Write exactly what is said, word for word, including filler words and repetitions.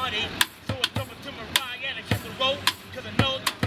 money. So it's over to Mariah and I kept the rope, cause I know